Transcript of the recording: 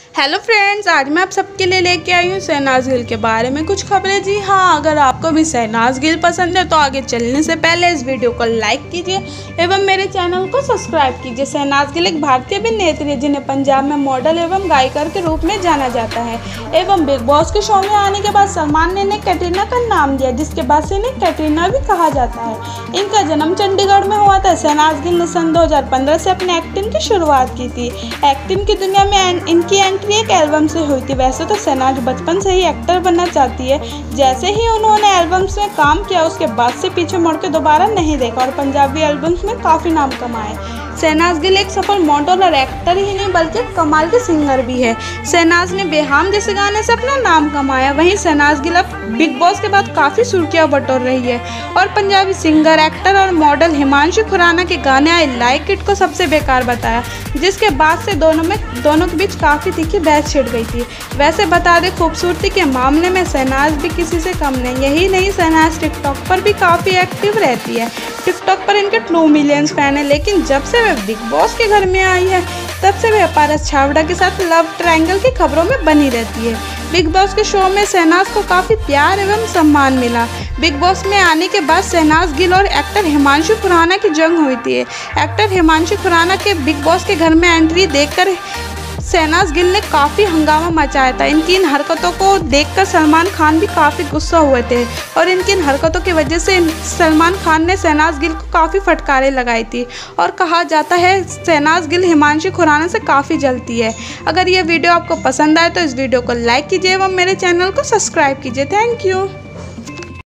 Hello friends, आज मैं आप सबके लिए लेके आई हूँ शहनाज गिल के बारे में कुछ खबरें। जी हाँ, अगर आपको भी शहनाज गिल पसंद है तो आगे चलने से पहले इस वीडियो को लाइक कीजिए एवं मेरे चैनल को सब्सक्राइब कीजिए। शहनाज गिल एक भारतीय अभिनेत्री है जिन्हें पंजाब में मॉडल एवं गायिका के रूप में जाना जाता है एवं बिग बॉस के शो में आने के बाद सलमान ने इन्हें कैटरीना का नाम दिया, जिसके बाद से इन्हें कैटरीना भी कहा जाता है। इनका जन्म चंडीगढ़ में हुआ था। शहनाज गिल ने सन 2015 से अपने एक्टिंग की शुरुआत की थी। एक्टिंग की दुनिया में इनकी एंट्री एक एल्बम से हुई थी। वैसे तो शहनाज बचपन से ही एक्टर बनना चाहती है। जैसे ही उन्होंने एल्बम्स में काम किया उसके बाद से पीछे मुड़ के दोबारा नहीं देखा और पंजाबी एल्बम्स में काफ़ी नाम कमाए। शहनाज गिल एक सफल मॉडल और एक्टर ही नहीं बल्कि कमाल के सिंगर भी है। शहनाज ने बेहाम जैसे गाने से अपना नाम कमाया। वहीं शहनाज गिल अब बिग बॉस के बाद काफ़ी सुर्खियां बटोर रही है और पंजाबी सिंगर, एक्टर और मॉडल हिमांशु खुराना के गाने आई लाइक इट को सबसे बेकार बताया, जिसके बाद से दोनों के बीच काफ़ी तीखी बहस छिड़ गई थी। वैसे बता दें, खूबसूरती के मामले में शहनाज भी किसी से कम नहीं। यही नहीं, शहनाज टिकटॉक पर भी काफ़ी एक्टिव रहती है। टिकटॉक पर इनके 2 मिलियन फैन हैं, लेकिन जब से वे बिग बॉस के घर में आई है तब से वे पारस छाबड़ा के साथ लव ट्रायंगल की खबरों में बनी रहती है। बिग बॉस के शो में शहनाज को काफ़ी प्यार एवं सम्मान मिला। बिग बॉस में आने के बाद शहनाज गिल और एक्टर हिमांशु खुराना की जंग हुई थी। एक्टर हिमांशु खुराना के बिग बॉस के घर में एंट्री देखकर शहनाज गिल ने काफ़ी हंगामा मचाया था। इनकी इन हरकतों को देखकर सलमान खान भी काफ़ी गुस्सा हुए थे और इनकी इन हरकतों की वजह से सलमान खान ने शहनाज गिल को काफ़ी फटकारें लगाई थी और कहा जाता है शहनाज गिल हिमांशु खुराना से काफ़ी जलती है। अगर ये वीडियो आपको पसंद आए तो इस वीडियो को लाइक कीजिए एवं मेरे चैनल को सब्सक्राइब कीजिए। Thank you.